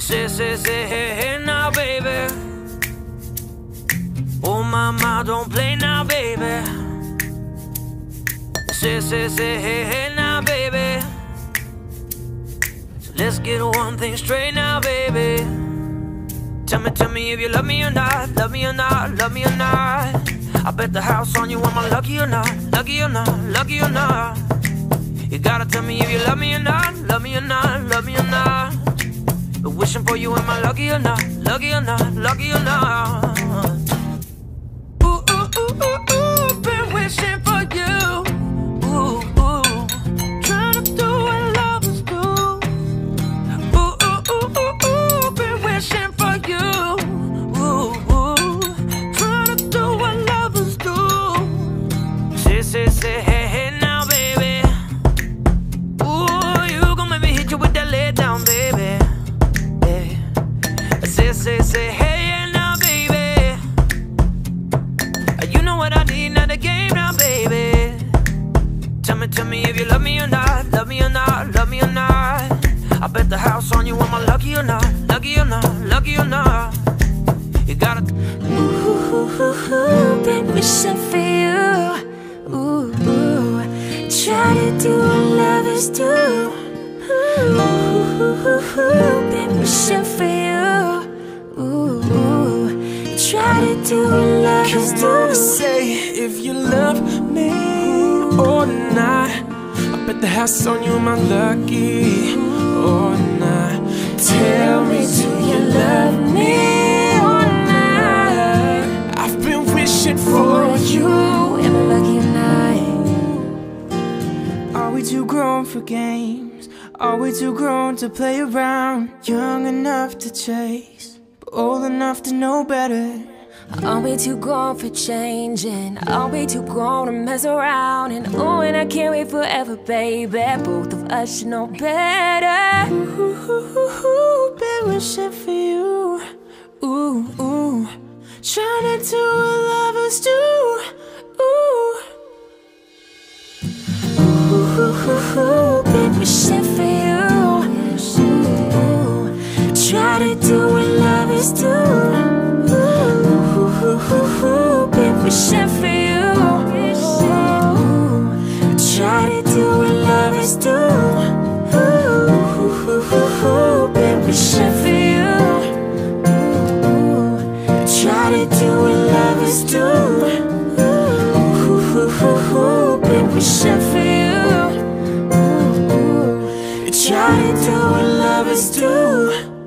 Say, hey, hey now, baby. Oh, mama, don't play now, baby. Say, hey, hey now, baby. So let's get one thing straight now, baby. Tell me if you love me or not, love me or not, love me or not. I bet the house on you, am I lucky or not, lucky or not, lucky or not? You gotta tell me if you love me or not, love me or not, love me or not. Been wishing for you, am I lucky or not, lucky or not, lucky or not? Ooh, ooh, ooh, ooh, ooh, been wishing for you. Ooh, ooh, trying to do what lovers do. Ooh, ooh, ooh, ooh, ooh, been wishing for you. Ooh, ooh, trying to do what lovers do. Say, hey, hey now, baby. Ooh, you gon' make me hit you with that lay down, baby. Say, hey, yeah, now, baby. You know what I need, now the game now, baby. Tell me if you love me or not, love me or not, love me or not. I bet the house on you, am I lucky or not, lucky or not, lucky or not? You gotta. Ooh, been wishing for you. Ooh, ooh, try to do what lovers do. Ooh, been wishing for you. Ooh, ooh, try to do what lovers do. Come on, say if you love me or not. I bet the house on you, am I lucky or not? Tell me, do you love me or not? I've been wishing for you. Am I lucky or not? Are we too grown for games? Are we too grown to play around? Young enough to chase, but old enough to know better. Are we too grown for changing? Are we too grown to mess around? And ooh, and I can't wait forever, baby. Both of us should know better. Ooh, been wishing for you. Ooh, ooh, trying to do what lovers do. Ooh, ooh, been wishing for you. Ooh, try to do what lovers do. Been wishing for you. Try to do what lovers do. Been wishing for you. Try to do what lovers do. Been wishing for you. Try to do what lovers do.